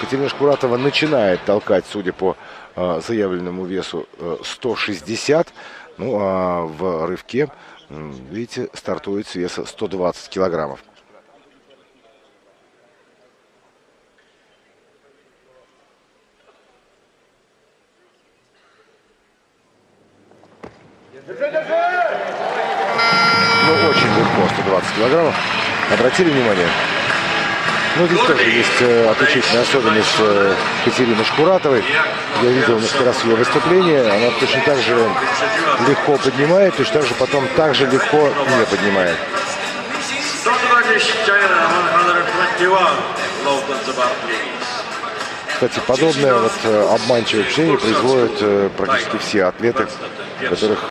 Катерина Шкуратова начинает толкать, судя по заявленному весу, 160. Ну а в рывке, видите, стартует с веса 120 килограммов. Ну, очень легко, 120 килограммов. Обратили внимание? Ну, здесь тоже есть отличительная особенность Катерины Шкуратовой. Я видел несколько раз ее выступление. Она точно так же легко поднимает, точно так же потом так же легко не поднимает. Кстати, подобное вот обманчивое впечатление производят практически все атлеты, которых